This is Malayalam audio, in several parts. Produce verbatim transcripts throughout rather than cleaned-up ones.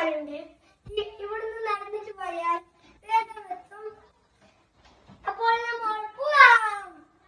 പോകാനുണ്ട്. ഇവിടുന്ന് നടന്നിട്ട് പോയാൽ വേഗം എത്തും. അപ്പോൾ നമ്മൾ പോവാം.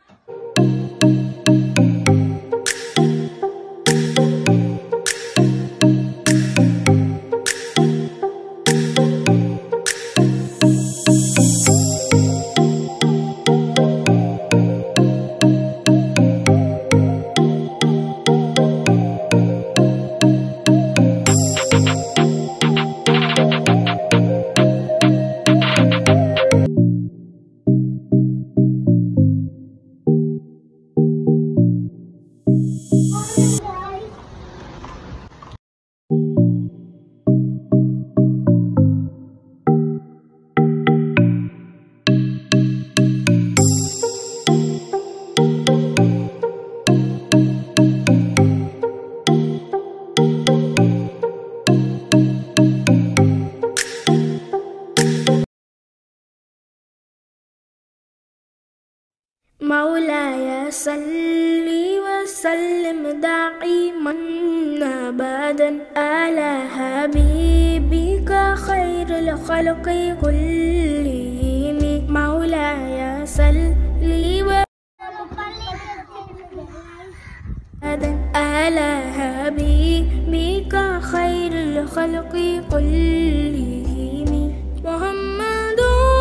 مولاي صل وسلم دائما أبدا على حبيبك خير الخلق كلهم. مولاي صل وسلم على حبيبك خير الخلق كلهم. محمد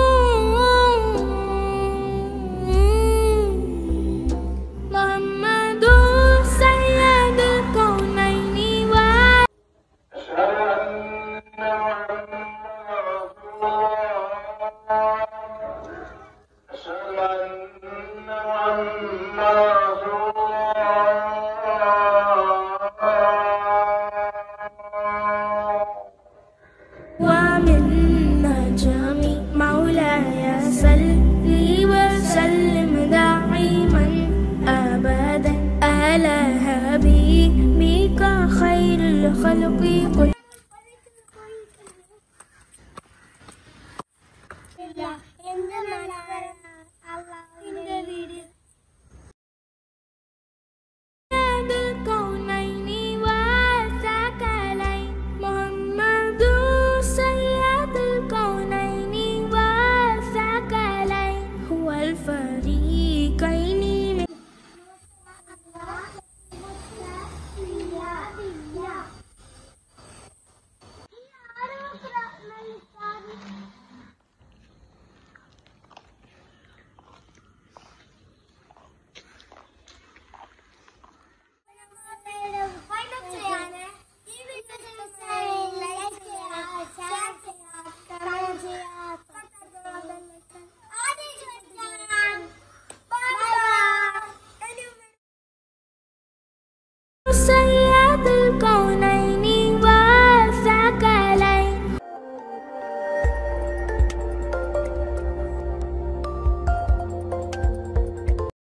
ومن نجمي مولاي صل وسلم دائما أبدا على حبيبك خير الخلق كلهم.